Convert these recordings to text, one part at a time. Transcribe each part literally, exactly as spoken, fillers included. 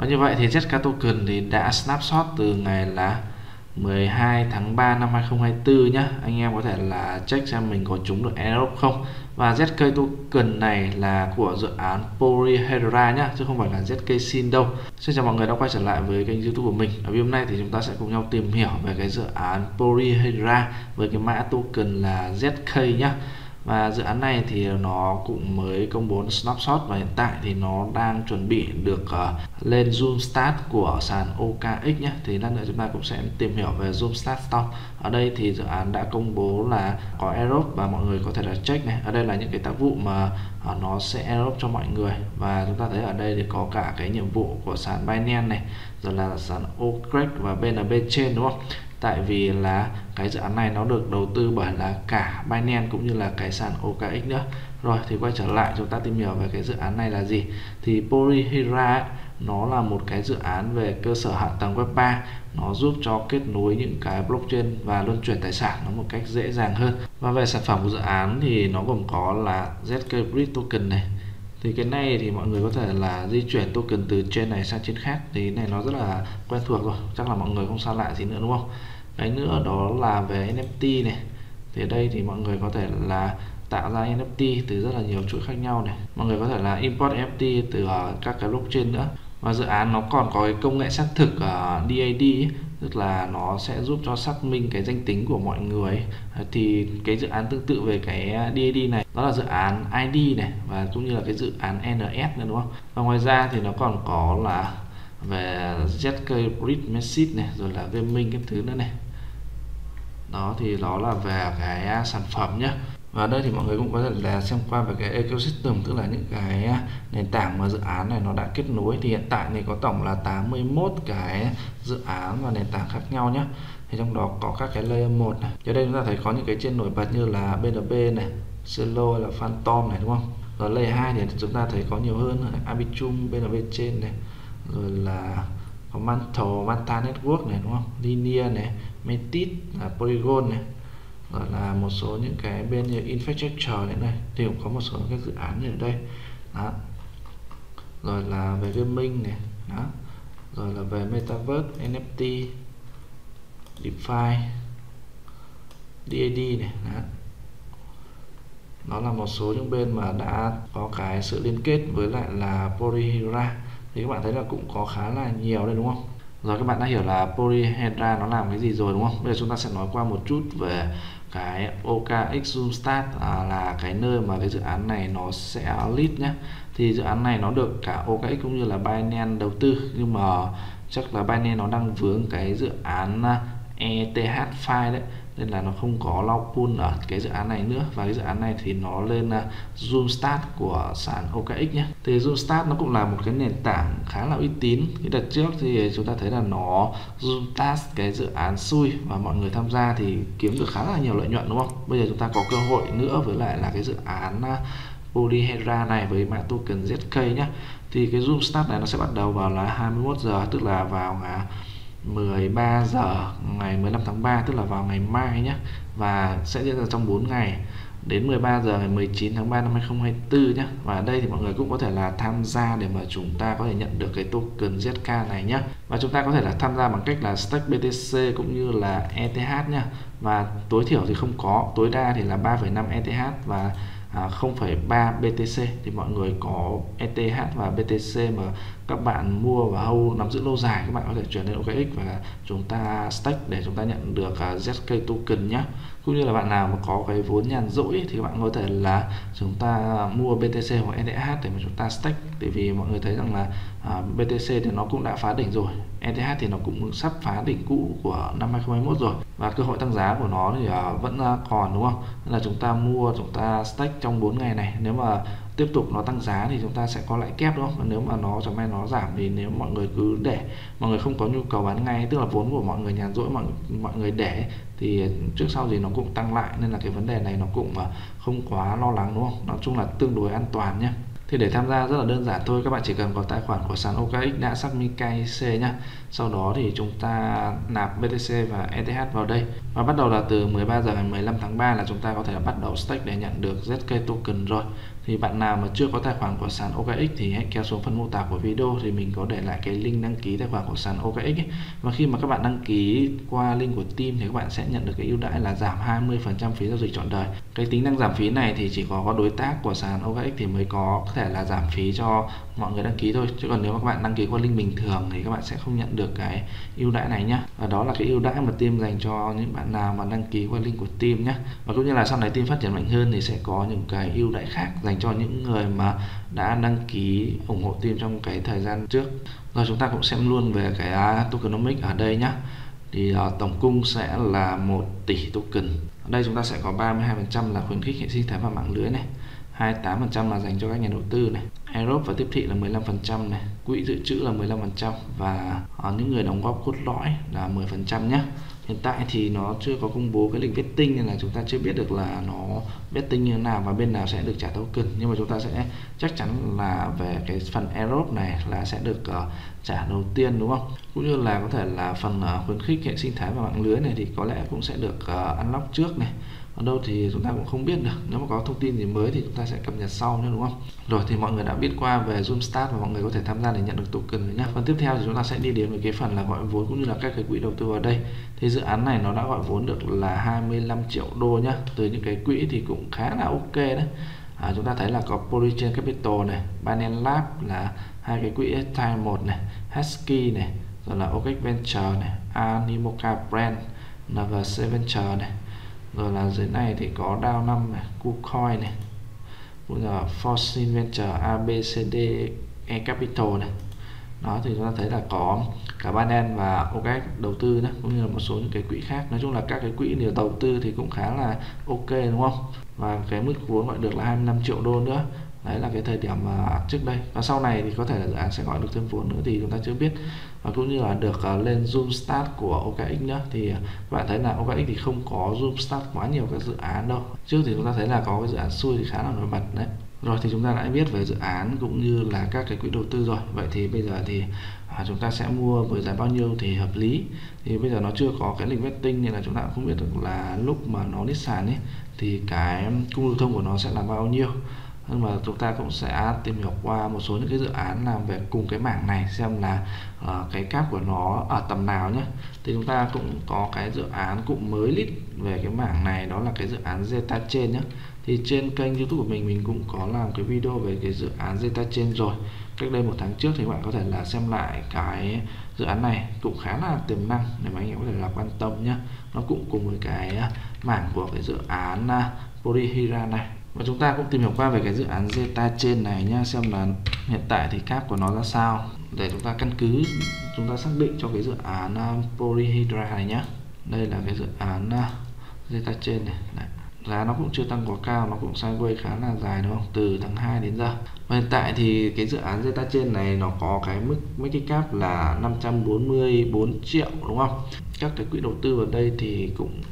Và như vậy thì zét ca token thì đã snapshot từ ngày là mười hai tháng ba năm hai không hai tư nhé. Anh em có thể là check xem mình có trúng được airdrop không. Và zét ca token này là của dự án Polyhedra nhá, chứ không phải là zét ca Sin đâu. Xin chào mọi người đã quay trở lại với kênh YouTube của mình. Ở video hôm nay thì chúng ta sẽ cùng nhau tìm hiểu về cái dự án Polyhedra với cái mã token là zét ca nhá. Và dự án này thì nó cũng mới công bố snapshot và hiện tại thì nó đang chuẩn bị được uh, lên Zoom Start của sàn o ca ích nhé. Thì lát nữa chúng ta cũng sẽ tìm hiểu về Zoom Start sau. Ở đây thì dự án đã công bố là có airdrop và mọi người có thể là check này. Ở đây là những cái tác vụ mà uh, nó sẽ airdrop cho mọi người. Và chúng ta thấy ở đây thì có cả cái nhiệm vụ của sàn Binance này, rồi là sàn Ocrex và bê en bê Chain, đúng không? Tại vì là cái dự án này nó được đầu tư bởi là cả Binance cũng như là cái sàn o ca ích nữa. Rồi thì quay trở lại chúng ta tìm hiểu về cái dự án này là gì. Thì Polyhedra nó là một cái dự án về cơ sở hạ tầng web ba. Nó giúp cho kết nối những cái blockchain và luân chuyển tài sản nó một cách dễ dàng hơn. Và về sản phẩm của dự án thì nó gồm có là zét ca Bridge token này. Thì cái này thì mọi người có thể là di chuyển token từ trên này sang trên khác. Thì cái này nó rất là quen thuộc rồi, chắc là mọi người không xa lạ gì nữa, đúng không? Cái nữa đó là về en ép tê này. Thì ở đây thì mọi người có thể là tạo ra en ép tê từ rất là nhiều chuỗi khác nhau này. Mọi người có thể là import en ép tê từ các cái blockchain nữa. Và dự án nó còn có cái công nghệ xác thực uh, đê a đê ấy, tức là nó sẽ giúp cho xác minh cái danh tính của mọi người. Thì cái dự án tương tự về cái đê a đê này đó là dự án i đê này và cũng như là cái dự án en ét nữa, đúng không? Và ngoài ra thì nó còn có là về zét ca Bridge Message này, rồi là gaming cái thứ nữa này. Đó thì đó là về cái sản phẩm nhé. Và ở đây thì mọi người cũng có thể là xem qua về cái ecosystem, tức là những cái nền tảng mà dự án này nó đã kết nối. Thì hiện tại này có tổng là tám mươi mốt cái dự án và nền tảng khác nhau nhé. Thì trong đó có các cái layer một này. Ở đây chúng ta thấy có những cái trên nổi bật như là bê en bê này, Celo hay là Phantom này, đúng không? Rồi layer hai thì chúng ta thấy có nhiều hơn, Arbitrum, bê en bê Chain này, rồi là có Mantle, Manta Network này, đúng không? Linear này, Metis, là Polygon này, rồi là một số những cái bên như infrastructure này, này thì cũng có một số các dự án như ở đây. Đó. Rồi là về gaming này, đó. Rồi là về metaverse, en ép tê, DeFi, đê a đê này, đó. Đó là một số những bên mà đã có cái sự liên kết với lại là Polyhedra. Thì các bạn thấy là cũng có khá là nhiều đây, đúng không? Rồi các bạn đã hiểu là Polyhedra nó làm cái gì rồi, đúng không? Bây giờ chúng ta sẽ nói qua một chút về cái o ca ích Zoom Start, à, là cái nơi mà cái dự án này nó sẽ lead nhé. Thì dự án này nó được cả o ca ích cũng như là Binance đầu tư, nhưng mà chắc là Binance nó đang vướng cái dự án e tê hát file đấy, nên là nó không có log pool ở cái dự án này nữa. Và cái dự án này thì nó lên uh, Zoom Start của sàn o ca ích nhé. Thì Zoom Start nó cũng là một cái nền tảng khá là uy tín. Cái đợt trước thì chúng ta thấy là nó Zoom Start cái dự án xui và mọi người tham gia thì kiếm được khá là nhiều lợi nhuận, đúng không? Bây giờ chúng ta có cơ hội nữa với lại là cái dự án uh, Polyhedra này với mã token zét ca nhé. Thì cái Zoom Start này nó sẽ bắt đầu vào là hai mươi mốt giờ, tức là vào ngày mười ba giờ ngày mười lăm tháng ba, tức là vào ngày mai nhé, và sẽ diễn ra trong bốn ngày đến mười ba giờ ngày mười chín tháng ba năm hai không hai tư nhé. Và ở đây thì mọi người cũng có thể là tham gia để mà chúng ta có thể nhận được cái token zét ca này nhé. Và chúng ta có thể là tham gia bằng cách là stake bê tê xê cũng như là e tê hát nhé. Và tối thiểu thì không có, tối đa thì là ba phẩy năm e tê hát và À, không phẩy ba bê tê xê. Thì mọi người có e tê hát và bê tê xê mà các bạn mua và hold nắm giữ lâu dài, các bạn có thể chuyển lên o ca ích và chúng ta stake để chúng ta nhận được uh, zét ca token nhé. Cũng như là bạn nào mà có cái vốn nhàn rỗi thì các bạn có thể là chúng ta mua bê tê xê hoặc e tê hát để mà chúng ta stake. Tại vì mọi người thấy rằng là uh, bê tê xê thì nó cũng đã phá đỉnh rồi, e tê hát thì nó cũng sắp phá đỉnh cũ của năm hai không hai mốt rồi, và cơ hội tăng giá của nó thì uh, vẫn uh, còn, đúng không? Nên là chúng ta mua, chúng ta stake trong bốn ngày này. Nếu mà tiếp tục nó tăng giá thì chúng ta sẽ có lãi kép, đúng không? Và nếu mà nó chẳng may nó giảm thì nếu mọi người cứ để, mọi người không có nhu cầu bán ngay, tức là vốn của mọi người nhàn rỗi, mọi mọi người để thì trước sau gì nó cũng tăng lại, nên là cái vấn đề này nó cũng không quá lo lắng, đúng không? Nói chung là tương đối an toàn nhé. Thì để tham gia rất là đơn giản thôi, các bạn chỉ cần có tài khoản của sàn o ca ích đã xác minh ca i xê nhá. Sau đó thì chúng ta nạp bê tê xê và e tê hát vào đây. Và bắt đầu là từ mười ba giờ ngày mười lăm tháng ba là chúng ta có thể bắt đầu stake để nhận được zét ca token rồi. Thì bạn nào mà chưa có tài khoản của sàn o ca ích thì hãy kéo xuống phần mô tả của video, thì mình có để lại cái link đăng ký tài khoản của sàn o ca ích ấy. Và khi mà các bạn đăng ký qua link của team thì các bạn sẽ nhận được cái ưu đãi là giảm hai mươi phần trăm phí giao dịch trọn đời. Cái tính năng giảm phí này thì chỉ có đối tác của sàn o ca ích thì mới có thể là giảm phí cho mọi người đăng ký thôi, chứ còn nếu mà các bạn đăng ký qua link bình thường thì các bạn sẽ không nhận được cái ưu đãi này nhá. Và đó là cái ưu đãi mà team dành cho những bạn nào mà đăng ký qua link của team nhé. Và cũng như là sau này team phát triển mạnh hơn thì sẽ có những cái ưu đãi khác dành cho những người mà đã đăng ký ủng hộ team trong cái thời gian trước. Rồi chúng ta cũng xem luôn về cái tokenomics ở đây nhé. Thì uh, tổng cung sẽ là một tỷ token. Ở đây chúng ta sẽ có ba mươi hai phần trăm là khuyến khích hệ sinh thái và mạng lưới này, hai mươi tám phần trăm là dành cho các nhà đầu tư này, airdrop và tiếp thị là mười lăm phần trăm này, quỹ dự trữ là mười lăm phần trăm và uh, những người đóng góp cốt lõi là mười phần trăm nhé. Hiện tại thì nó chưa có công bố cái lịch vesting nên là chúng ta chưa biết được là nó vesting như thế nào và bên nào sẽ được trả token, nhưng mà chúng ta sẽ chắc chắn là về cái phần airdrop này là sẽ được uh, trả đầu tiên, đúng không? Cũng như là có thể là phần uh, khuyến khích hệ sinh thái và mạng lưới này thì có lẽ cũng sẽ được uh, unlock trước này. Ở đâu thì chúng ta cũng không biết được, nếu mà có thông tin gì mới thì chúng ta sẽ cập nhật sau nhé, đúng không? Rồi thì mọi người đã biết qua về Zoomstart và mọi người có thể tham gia để nhận được token rồi nhé. Phần tiếp theo thì chúng ta sẽ đi đến với cái phần là gọi vốn cũng như là các cái quỹ đầu tư vào đây. Thì dự án này nó đã gọi vốn được là hai mươi lăm triệu đô nhá. Từ những cái quỹ thì cũng khá là ok đấy. À, chúng ta thấy là có Polychain Capital này, Binance Lab là hai cái quỹ Time một này, Husky này, rồi là o ca ích Venture này, Animoca Brand, en vê xê Venture này. Rồi là dưới này thì có đao năm này, KuCoin này, cũng là Fortune Venture, a bê xê đê e Capital này. Đó thì chúng ta thấy là có cả Binance và o ca ích đầu tư đó, cũng như là một số những cái quỹ khác. Nói chung là các cái quỹ nếu đầu tư thì cũng khá là ok, đúng không? Và cái mức vốn gọi được là hai mươi lăm triệu đô nữa. Đấy là cái thời điểm mà trước đây, và sau này thì có thể là dự án sẽ gọi được thêm vốn nữa thì chúng ta chưa biết. Và cũng như là được uh, lên Zoomstart của o ca ích nữa, thì uh, các bạn thấy là o ca ích thì không có Zoomstart quá nhiều các dự án đâu. Trước thì chúng ta thấy là có cái dự án xui thì khá là nổi bật đấy. Rồi thì chúng ta đã biết về dự án cũng như là các cái quỹ đầu tư rồi. Vậy thì bây giờ thì à, chúng ta sẽ mua với giá bao nhiêu thì hợp lý. Thì bây giờ nó chưa có cái lịch vesting nên là chúng ta cũng không biết được là lúc mà nó list sàn ấy thì cái cung lưu thông của nó sẽ là bao nhiêu. Nhưng mà chúng ta cũng sẽ tìm hiểu qua một số những cái dự án làm về cùng cái mảng này, xem là uh, cái cap của nó ở tầm nào nhé. Thì chúng ta cũng có cái dự án cũng mới list về cái mảng này, đó là cái dự án ZetaChain nhé. Thì trên kênh YouTube của mình mình cũng có làm cái video về cái dự án ZetaChain rồi, cách đây một tháng trước, thì các bạn có thể là xem lại cái dự án này, cũng khá là tiềm năng để mà anh em có thể là quan tâm nhé. Nó cũng cùng với cái mảng của cái dự án Polyhedra này. Và chúng ta cũng tìm hiểu qua về cái dự án ZetaChain này nhá, xem là hiện tại thì cap của nó ra sao để chúng ta căn cứ chúng ta xác định cho cái dự án Polyhedra này nhá. Đây là cái dự án ZetaChain này. Đấy. Giá nó cũng chưa tăng quá cao, nó cũng sideways khá là dài, đúng không? Từ tháng hai đến giờ. Và hiện tại thì cái dự án ZetaChain này nó có cái mức mấy cái cap là năm trăm bốn mươi bốn triệu, đúng không? Các cái quỹ đầu tư vào đây thì cũng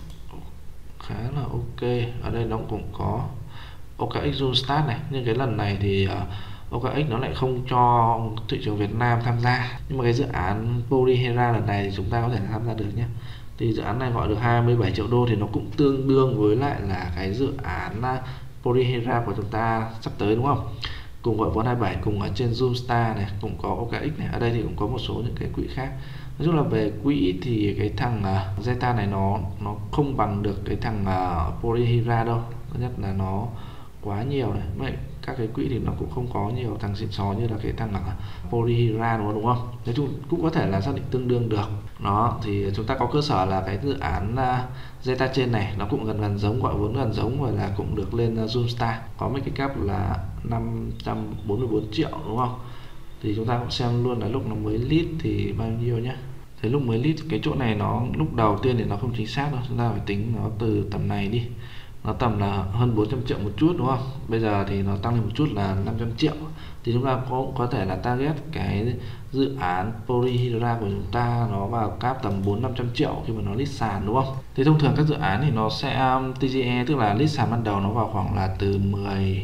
khá là ok. Ở đây nó cũng có o ca ích Zoomstart này, nhưng cái lần này thì uh, o ca ích nó lại không cho thị trường Việt Nam tham gia. Nhưng mà cái dự án Polyhedra lần này thì chúng ta có thể tham gia được nhé. Thì dự án này gọi được hai mươi bảy triệu đô thì nó cũng tương đương với lại là cái dự án Polyhedra của chúng ta sắp tới, đúng không? Cùng gọi vốn hai mươi bảy, cùng ở trên Zoomstar này, cũng có o ca ích này. Ở đây thì cũng có một số những cái quỹ khác. Nói chung là về quỹ thì cái thằng uh, Zeta này nó nó không bằng được cái thằng uh, Polyhedra đâu. Thứ nhất là nó quá nhiều này, vậy các cái quỹ thì nó cũng không có nhiều thằng xịn sò như là cái thằng là Polyhedra, đúng không? Nói chung cũng có thể là xác định tương đương được. Nó thì chúng ta có cơ sở là cái dự án uh, ZetaChain này nó cũng gần gần giống, gọi vốn gần giống, và là cũng được lên uh, Zoomstar, có mấy cái cap là năm trăm bốn mươi bốn triệu, đúng không? Thì chúng ta cũng xem luôn là lúc nó mới list thì bao nhiêu nhé. Thế lúc mới list cái chỗ này nó lúc đầu tiên thì nó không chính xác đâu, chúng ta phải tính nó từ tầm này đi, nó tầm là hơn bốn trăm triệu một chút, đúng không? Bây giờ thì nó tăng lên một chút là năm trăm triệu. Thì chúng ta có có thể là target cái dự án Polyhedra của chúng ta nó vào cap tầm bốn năm trăm triệu khi mà nó list sàn, đúng không? Thì thông thường các dự án thì nó sẽ um, tê giê e, tức là list sàn ban đầu nó vào khoảng là từ mười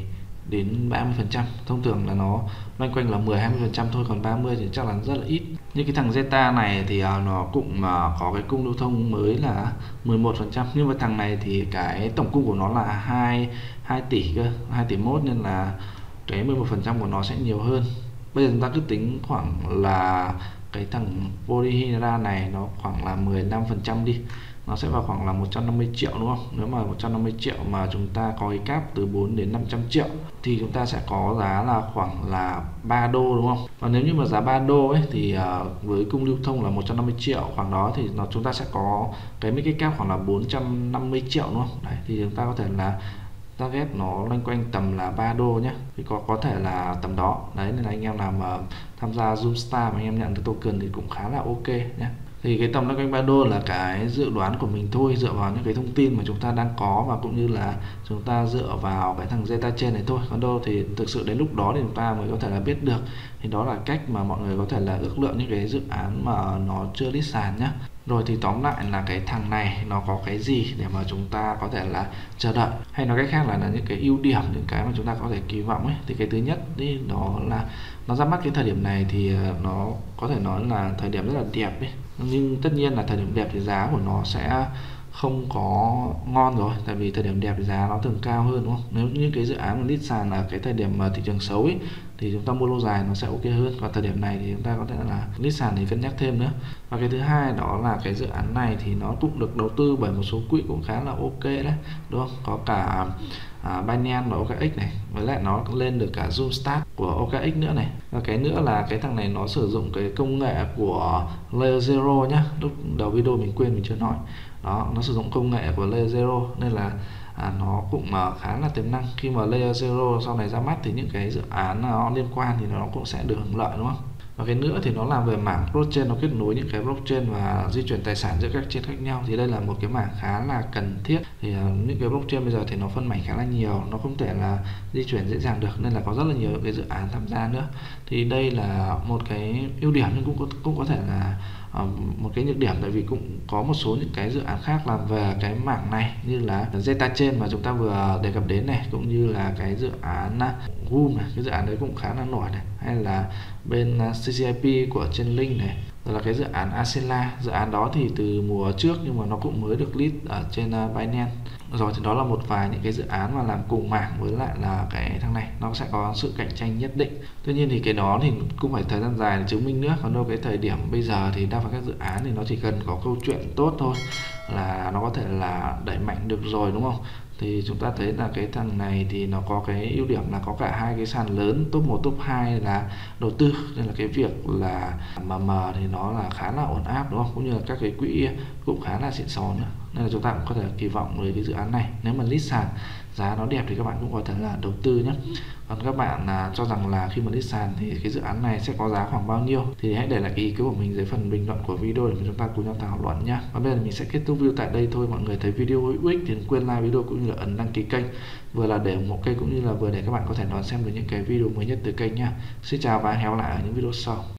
đến ba mươi phần trăm. Thông thường là nó loanh quanh là mười hai mươi phần trăm thôi, còn ba mươi thì chắc là rất là ít. Như cái thằng Zeta này thì uh, nó cũng uh, có cái cung lưu thông mới là mười một phần trăm, nhưng mà thằng này thì cái tổng cung của nó là hai hai tỷ cơ, hai tỷ mốt, nên là cái mười một phần trăm của nó sẽ nhiều hơn. Bây giờ chúng ta cứ tính khoảng là cái thằng Polyhedra này nó khoảng là mười lăm phần trăm đi, nó sẽ vào khoảng là một trăm năm mươi triệu đúng không? Nếu mà một trăm năm mươi triệu mà chúng ta có cái cáp từ bốn đến năm trăm triệu thì chúng ta sẽ có giá là khoảng là ba đô đúng không? Và nếu như mà giá ba đô ấy thì uh, với cung lưu thông là một trăm năm mươi triệu khoảng đó thì nó chúng ta sẽ có cái mấy cái cáp khoảng là bốn trăm năm mươi triệu đúng không? Đấy, thì chúng ta có thể là target nó loanh quanh tầm là ba đô nhé, thì có có thể là tầm đó. Đấy, nên là anh em nào mà tham gia Zoomstar mà anh em nhận được token thì cũng khá là ok nhé. Thì cái tầm loanh quanh ba đô là cái dự đoán của mình thôi, dựa vào những cái thông tin mà chúng ta đang có, và cũng như là chúng ta dựa vào cái thằng Zeta trên này thôi. Còn đâu thì thực sự đến lúc đó thì chúng ta mới có thể là biết được. Thì đó là cách mà mọi người có thể là ước lượng những cái dự án mà nó chưa list sàn nhé. Rồi thì tóm lại là cái thằng này nó có cái gì để mà chúng ta có thể là chờ đợi, hay nói cách khác là, là những cái ưu điểm, những cái mà chúng ta có thể kỳ vọng ấy. Thì cái thứ nhất đi đó là nó ra mắt cái thời điểm này thì nó có thể nói là thời điểm rất là đẹp ấy. Nhưng tất nhiên là thời điểm đẹp thì giá của nó sẽ không có ngon rồi, tại vì thời điểm đẹp thì giá nó thường cao hơn đúng không? Nếu như cái dự án mà list sàn là cái thời điểm mà thị trường xấu ấy thì chúng ta mua lâu dài nó sẽ ok hơn, còn thời điểm này thì chúng ta có thể là list sàn thì cân nhắc thêm nữa. Và cái thứ hai đó là cái dự án này thì nó cũng được đầu tư bởi một số quỹ cũng khá là ok đấy đúng không? Có cả à, Binance và ô ca ích này, với lại nó lên được cả Zoomstar của ô ca ích nữa này. Và cái nữa là cái thằng này nó sử dụng cái công nghệ của Layer Zero nhá, lúc đầu video mình quên mình chưa nói đó, nó sử dụng công nghệ của Layer Zero nên là à, nó cũng à, khá là tiềm năng. Khi mà Layer Zero sau này ra mắt thì những cái dự án nó liên quan thì nó cũng sẽ được hưởng lợi đúng không? Và cái nữa thì nó làm về mảng blockchain, nó kết nối những cái blockchain và di chuyển tài sản giữa các chain khác nhau, thì đây là một cái mảng khá là cần thiết. Thì uh, những cái blockchain bây giờ thì nó phân mảnh khá là nhiều, nó không thể là di chuyển dễ dàng được, nên là có rất là nhiều cái dự án tham gia nữa. Thì đây là một cái ưu điểm, nhưng cũng có, cũng có thể là uh, một cái nhược điểm, tại vì cũng có một số những cái dự án khác làm về cái mảng này, như là Zeta Chain mà chúng ta vừa đề cập đến này, cũng như là cái dự án Goom này, cái dự án đấy cũng khá là nổi này, hay là bên xê xê i pê của Chainlink này, rồi là cái dự án Acela. Dự án đó thì từ mùa trước nhưng mà nó cũng mới được list ở trên Binance. Rồi thì đó là một vài những cái dự án mà làm cùng mảng với lại là cái thằng này, nó sẽ có sự cạnh tranh nhất định. Tuy nhiên thì cái đó thì cũng phải thời gian dài để chứng minh nữa, còn đâu cái thời điểm bây giờ thì đa phần các dự án thì nó chỉ cần có câu chuyện tốt thôi là nó có thể là đẩy mạnh được rồi đúng không? Thì chúng ta thấy là cái thằng này thì nó có cái ưu điểm là có cả hai cái sàn lớn, top một top hai là đầu tư, nên là cái việc là mà mờ thì nó là khá là ổn áp đúng không? Cũng như là các cái quỹ cũng khá là xịn sò nữa, nên là chúng ta cũng có thể kỳ vọng với cái dự án này. Nếu mà list sàn giá nó đẹp thì các bạn cũng có thể là đầu tư nhé. Còn các bạn à, cho rằng là khi mà list sàn thì cái dự án này sẽ có giá khoảng bao nhiêu thì hãy để lại cái ý kiến của mình dưới phần bình luận của video để chúng ta cùng nhau thảo luận nhé. Và bây giờ mình sẽ kết thúc video tại đây thôi. Mọi người thấy video hữu ích thì đừng quên like video cũng như là ấn đăng ký kênh, vừa là để ủng hộ kênh cũng như là vừa để các bạn có thể đón xem được những cái video mới nhất từ kênh nha. Xin chào và hẹn gặp lại ở những video sau.